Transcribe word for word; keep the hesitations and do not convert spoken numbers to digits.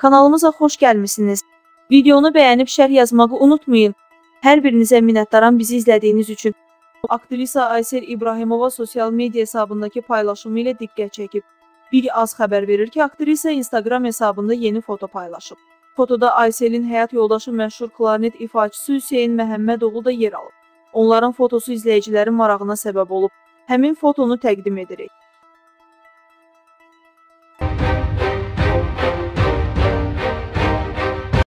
Kanalımıza xoş gəlmisiniz. Videonu bəyənib şərh yazmağı unutmayın. Hər birinizə minnətdaram bizi izlədiyiniz üçün. Aktrisa Aysel İbrahimova sosial media hesabındakı paylaşımı ilə diqqət çəkib. Bir az xəbər verir ki, aktrisa Instagram hesabında yeni foto paylaşıb. Fotoda Ayselin həyat yoldaşı məşhur klarnet ifaçısı Hüseyn Məhəmmədoğlu da yer alıb. Onların fotosu izləyicilərin marağına səbəb olub. Həmin fotonu təqdim edirik.